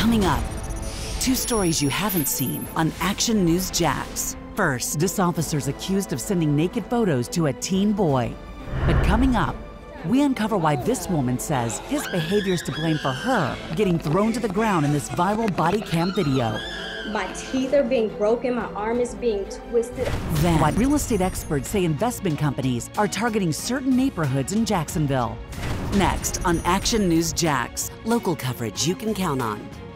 Coming up, 2 stories you haven't seen on Action News Jax. First, this officer's accused of sending naked photos to a teen boy. But coming up, we uncover why this woman says his behavior is to blame for her getting thrown to the ground in this viral body cam video. My teeth are being broken, my arm is being twisted. Then, why real estate experts say investment companies are targeting certain neighborhoods in Jacksonville. Next on Action News Jax, local coverage you can count on.